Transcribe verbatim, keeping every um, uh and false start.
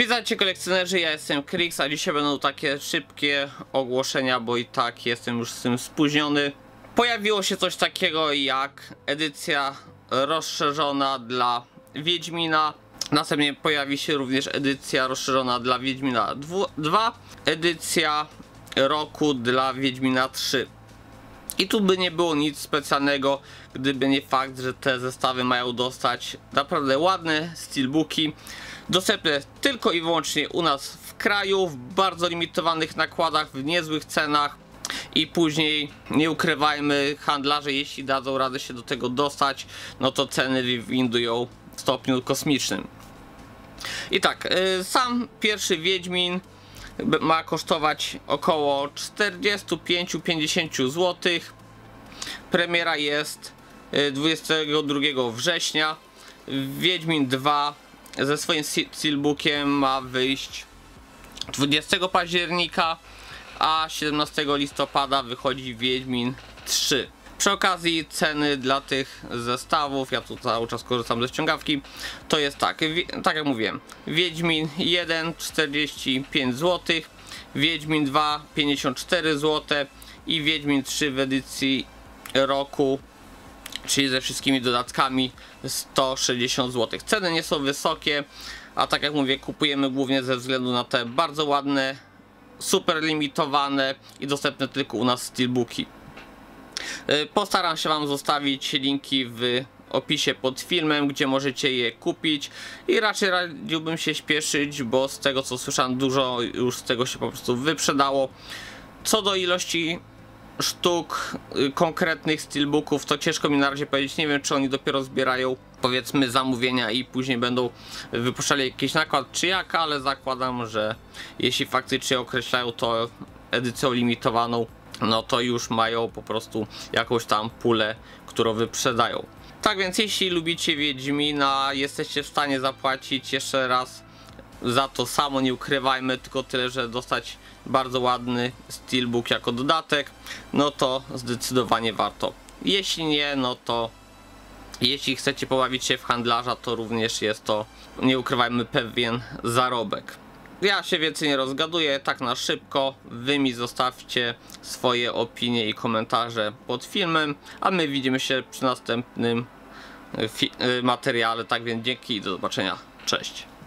Witajcie kolekcjonerzy, ja jestem Krix, a dzisiaj będą takie szybkie ogłoszenia, bo i tak jestem już z tym spóźniony. Pojawiło się coś takiego jak edycja rozszerzona dla Wiedźmina. Następnie pojawi się również edycja rozszerzona dla Wiedźmina dwa, edycja roku dla Wiedźmina trzy. I tu by nie było nic specjalnego, gdyby nie fakt, że te zestawy mają dostać naprawdę ładne steelbooki, dostępne tylko i wyłącznie u nas w kraju, w bardzo limitowanych nakładach, w niezłych cenach. I później, nie ukrywajmy, handlarze, jeśli dadzą radę się do tego dostać, no to ceny wywindują w stopniu kosmicznym. I tak, sam pierwszy Wiedźmin ma kosztować około czterdzieści pięć do pięćdziesięciu złotych. Premiera jest dwudziestego drugiego września. Wiedźmin dwa ze swoim steelbookiem ma wyjść dwudziestego października, a siedemnastego listopada wychodzi Wiedźmin trzy. Przy okazji ceny dla tych zestawów, ja tu cały czas korzystam ze ściągawki, to jest tak, tak jak mówiłem, Wiedźmin jeden czterdzieści pięć złotych, Wiedźmin dwa pięćdziesiąt cztery złote i Wiedźmin trzy w edycji roku, czyli ze wszystkimi dodatkami, sto sześćdziesiąt złotych. Ceny nie są wysokie, a tak jak mówię, kupujemy głównie ze względu na te bardzo ładne, super limitowane i dostępne tylko u nas steelbooki. Postaram się wam zostawić linki w opisie pod filmem, gdzie możecie je kupić i raczej radziłbym się śpieszyć, bo z tego co słyszałem, dużo już z tego się po prostu wyprzedało. Co do ilości sztuk konkretnych steelbooków, to ciężko mi na razie powiedzieć. Nie wiem, czy oni dopiero zbierają, powiedzmy, zamówienia i później będą wypuszczali jakiś nakład, czy jak, ale zakładam, że jeśli faktycznie określają to edycją limitowaną, no to już mają po prostu jakąś tam pulę, którą wyprzedają. Tak więc jeśli lubicie Wiedźmina, jesteście w stanie zapłacić jeszcze raz za to samo, nie ukrywajmy, tylko tyle, że dostać bardzo ładny steelbook jako dodatek, no to zdecydowanie warto. Jeśli nie, no to jeśli chcecie pobawić się w handlarza, to również jest to, nie ukrywajmy, pewien zarobek. Ja się więcej nie rozgaduję, tak na szybko, wy mi zostawcie swoje opinie i komentarze pod filmem, a my widzimy się przy następnym materiale. Tak więc dzięki i do zobaczenia, cześć.